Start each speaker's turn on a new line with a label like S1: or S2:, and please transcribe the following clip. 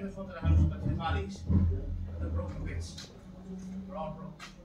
S1: we thought that I had some bits of valleys, the broken bits were all broke.